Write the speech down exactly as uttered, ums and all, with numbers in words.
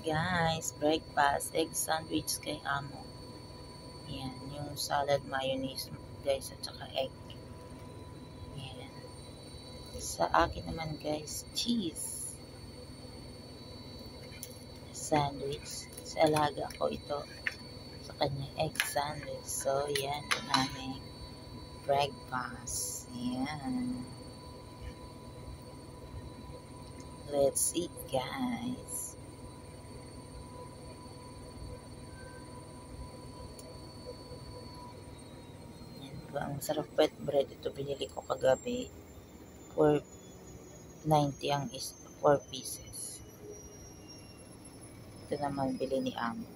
guys, breakfast, egg sandwich kay amo. Yan, yung salad mayonnaise guys at saka egg. Yan. Sa akin naman guys, cheese. Sandwich. Sa alaga ko ito. Sa kanya egg sandwich. So yan ang aming breakfast. Yan. Let's eat guys. Ang sarap wet bread. Ito binili ko kagabi. four ninety ang is four pieces. Ito naman bili ni Amo.